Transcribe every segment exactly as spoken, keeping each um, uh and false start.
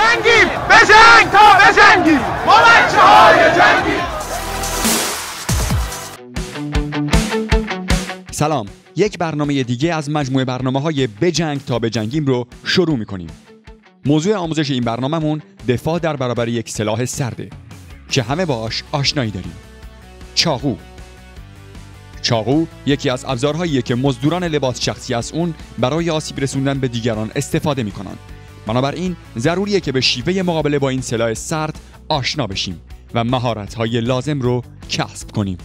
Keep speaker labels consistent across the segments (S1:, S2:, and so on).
S1: بجنگیم بجنگ تا بجنگیم ما بچه های جنگیم.
S2: سلام، یک برنامه دیگه از مجموعه برنامه‌های بجنگ تا بجنگیم رو شروع می‌کنیم. موضوع آموزش این برنامه‌مون دفاع در برابر یک سلاح سرده که همه باهاش آشنایی داریم. چاقو. چاقو یکی از ابزارهاییه که مزدوران لباس شخصی از اون برای آسیب رسوندن به دیگران استفاده می‌کنن. بنابراین ضروریه که به شیوه مقابله با این سلاح سرد آشنا بشیم و مهارت‌های لازم رو کسب کنیم.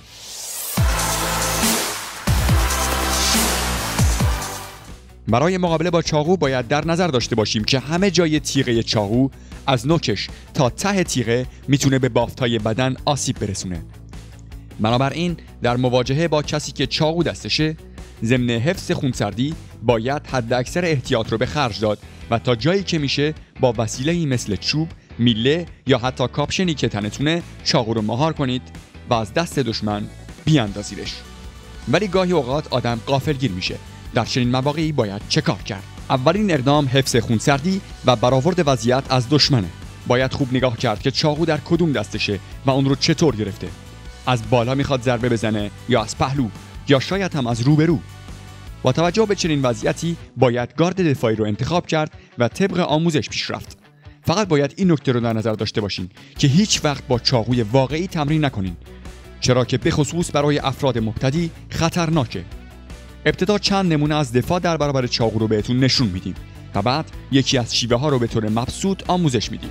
S2: برای مقابله با چاقو باید در نظر داشته باشیم که همه جای تیغه چاقو از نوکش تا ته تیغه میتونه به بافت‌های بدن آسیب برسونه. بنابراین در مواجهه با کسی که چاقو دستشه، ضمن حفظ خونسردی باید حد اکثر احتیاط رو به خرج داد و تا جایی که میشه با وسیله‌ای مثل چوب، میله یا حتی کاپشنی که تنتونه چاقو رو مهار کنید و از دست دشمن بیاندازیدش. ولی گاهی اوقات آدم غافلگیر میشه. در چنین مواقعی باید چه کار کرد؟ اولین اقدام حفظ خونسردی و برآورد وضعیت از دشمنه. باید خوب نگاه کرد که چاقو در کدوم دستشه و اون رو چطور گرفته. از بالا میخواد ضربه بزنه یا از پهلو یا شاید هم از روبرو. با توجه به چنین وضعیتی باید گارد دفاعی رو انتخاب کرد و طبق آموزش پیش رفت. فقط باید این نکته رو در نظر داشته باشین که هیچ وقت با چاقوی واقعی تمرین نکنین، چرا که به خصوص برای افراد مبتدی خطرناکه. ابتدا چند نمونه از دفاع در برابر چاقو رو بهتون نشون میدیم و بعد یکی از شیوه ها رو به طور مبسوط آموزش میدیم.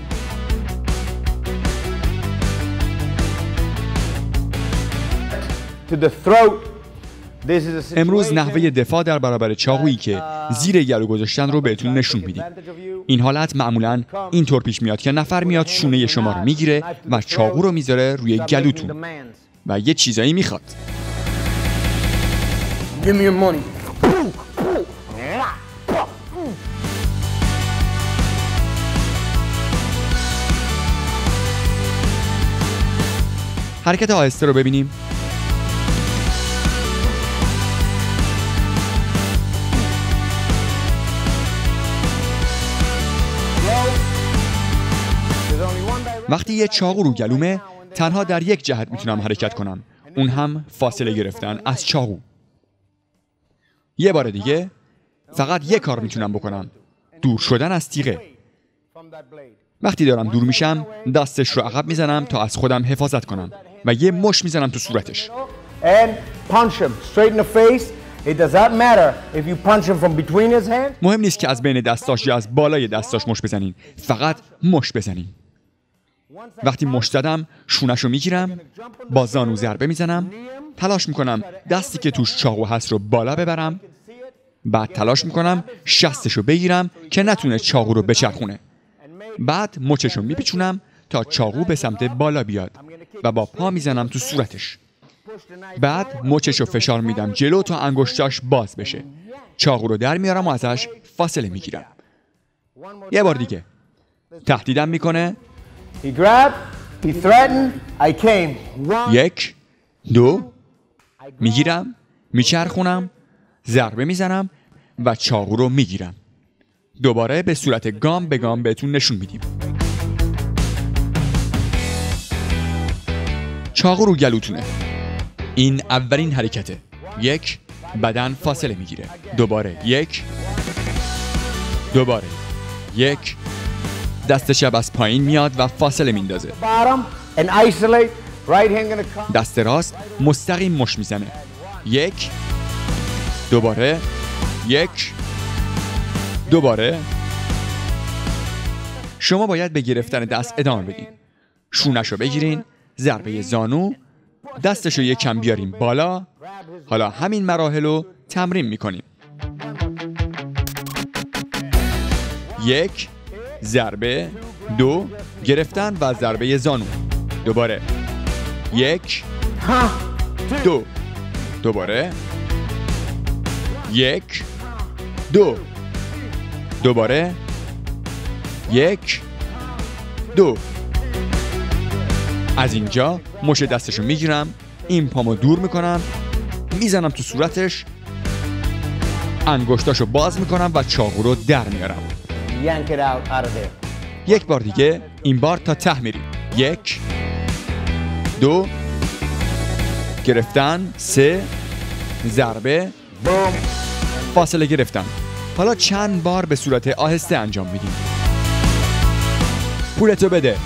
S2: امروز نحوه دفاع در برابر چاقویی که زیر گلو گذاشتن رو بهتون نشون میدیم. این حالت معمولاً اینطور پیش میاد که نفر میاد شونه شما رو میگیره و چاقو رو میذاره روی گلوتون و یه چیزایی میخواد.
S3: Give me your money.
S2: حرکت آهسته رو ببینیم. وقتی یه چاقو رو گلومه، تنها در یک جهت میتونم حرکت کنم، اون هم فاصله گرفتن از چاقو. یه بار دیگه فقط یه کار میتونم بکنم، دور شدن از تیغه. وقتی دارم دور میشم دستش رو عقب میزنم تا از خودم حفاظت کنم و یه مش میزنم تو صورتش. مهم نیست که از بین دستاش یا از بالای دستاش مش بزنین، فقط مش بزنین. وقتی مش زدم شونش رو میگیرم، با زانو ضربه میزنم، تلاش میکنم دستی که توش چاقو هست رو بالا ببرم، بعد تلاش میکنم شستش رو بگیرم که نتونه چاقو رو بچرخونه. بعد مچش رو میپیچونم تا چاقو به سمت بالا بیاد و با پا میزنم تو صورتش. بعد مچش رو فشار میدم جلو تا انگشتاش باز بشه. چاقو رو در میارم و ازش فاصله میگیرم. یه بار دیگه تهدیدم میکنه.
S3: He grabbed, he threatened, I came.
S2: یک، دو، میگیرم، میچرخونم، ضربه میزنم و چاقو رو میگیرم. دوباره به صورت گام به گام بهتون نشون میدیم. چاقو رو گلوتونه. این اولین حرکته. یک، بدن فاصله میگیره. دوباره یک، دوباره یک، دست چپ از پایین میاد و فاصله میندازه. دست راست مستقیم مش میزنه. یک، دوباره یک، دوباره. شما باید به گرفتن دست ادامه بدین. شونش رو بگیرین، ضربه زانو، دستش رو یک کم بیاریم بالا. حالا همین مراحل رو تمرین میکنیم. یک، ضربه، دو، گرفتن و ضربه زانو. دوباره یک، دو، دوباره یک، دو، دوباره یک، دو. از اینجا مش دستشو میگیرم، این پامو دور میکنم، میزنم تو صورتش، انگشتاشو باز میکنم و چاقو رو در میارم. یک بار دیگه، این بار تا ته میریم. یک، دو، گرفتن، سه، ضربه،
S3: boom,
S2: فاصله گرفتن. حالا چند بار به صورت آهسته انجام میدیم. پولتو بده.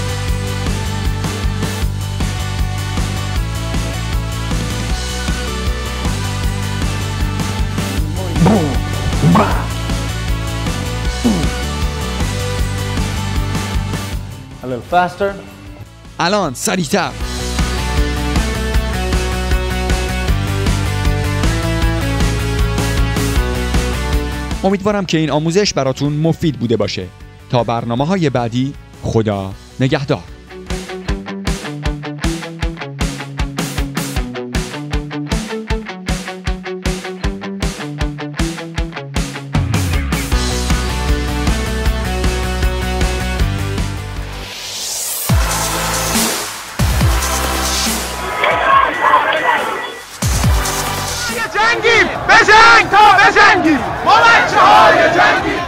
S3: a little faster.
S2: الان سریعتر. امیدوارم که این آموزش براتون مفید بوده باشه. تا برنامه‌های بعدی، خدا نگهدار.
S1: جنگیم بجنگ تا بجنگیم ما بچه های جنگیم